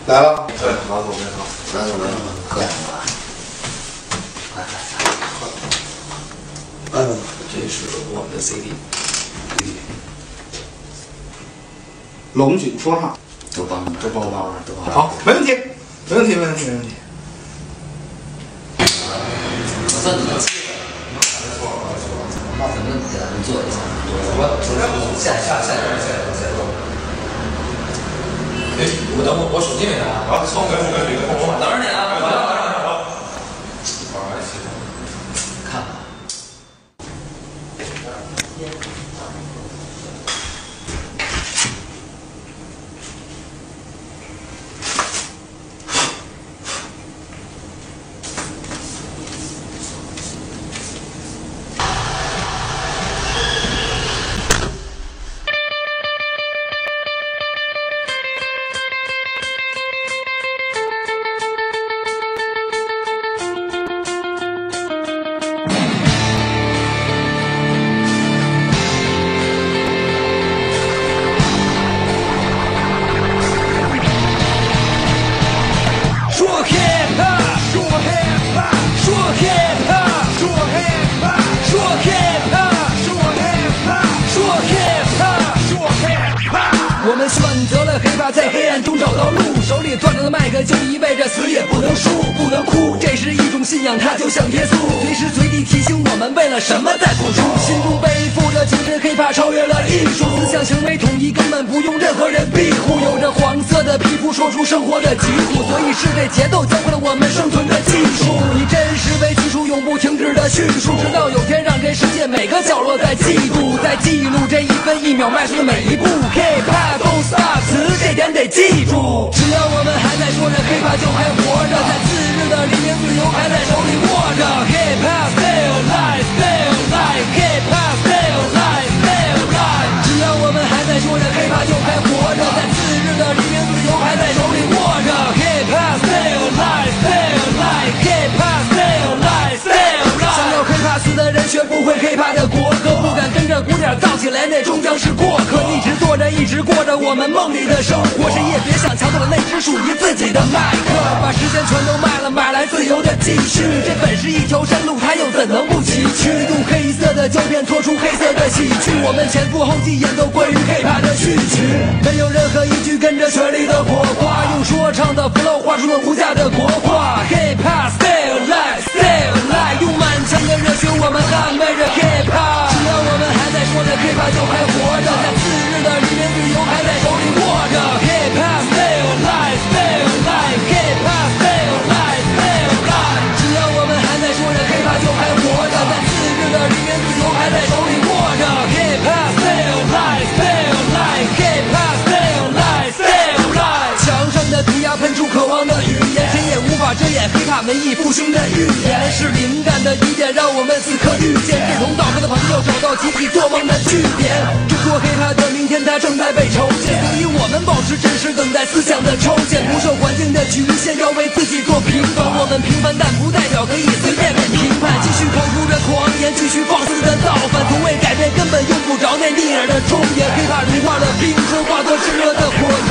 来了。 对，拿走没好， 拿走没好，喝两碗。快，这是我们的 CD。 龙井说唱， 都帮忙，都帮忙。 好，没问题，没问题。 我算你的气氛，那咱们给咱们做一下。下。 哎，我手机没拿啊？我等着你啊！ 看吧。 我们选择了hiphop，在黑暗中找到路，手里攥着的麦克就意味着死也不能输，不能哭，这是一种信仰，它就像耶稣，随时随地提醒我们为了什么在付出，心中背负着精神hiphop超越了艺术，思想行为统一，根本不用任何人庇护，有着黄色的皮肤，说出生活的疾苦，所以是这节奏教会了我们生存的技术，以真实为基础，永不停止的叙述，直到有天让这世界每个角落在记住，在记录这一分一秒迈出的每一步，hiphop don't stop， 词这点得记住，只要我们还在说着hiphop就还活着，在自日的黎明自由还在手里握着 ，hiphop stay alive stay alive hiphop stay alive stay alive， 只要我们还在说着hiphop就还活着，在自日的黎明自由还在手里握着 ，hiphop stay alive stay alive hiphop stay alive stay alive， 想要hiphop死的人学不会hiphop的国歌，不敢跟着鼓点造起来，那终将是过客，一直做着一直过着我们梦里的生活，谁也别想抢走了那只属于自己的麦克，把时间全都卖了，买来自由的继续，这本是一条山路，它又怎能不崎岖，用黑色的胶片拖出黑色的喜剧，我们前赴后继演奏关于hiphop的序曲，没有任何一句跟着权力的火花，用说唱的 flow 画出了无价的国画 hiphop stay alive stay alive， 用满腔的热血我们捍卫着 hiphop， 只要我们还在说着hiphop就还活着，在自日的黎明自由还在手里握着 hiphop stay alive stay alive hiphop stay alive stay alive， 只要我们还在说着hiphop就还活着，在自日的黎明自由还在手里握着 hiphop stay alive stay alive hiphop stay alive stay alive， 墙上的涂鸦喷出渴望的语言，谁也无法遮掩hiphop文艺复兴的预言，是灵感的一点让我们此刻遇见，志同道合的朋友找到集体做梦的据点，中国hiphop的明天它正在被筹建，所以我们保持真实，等待思想的抽检，不受环境的局限，要为自己做平凡，我们平凡但不代表可以随便被评判，继续口出着狂言，继续放肆的造反，从未改变，根本用不着那逆耳的忠言，hiphop融化了冰川，化作炙热的火焰。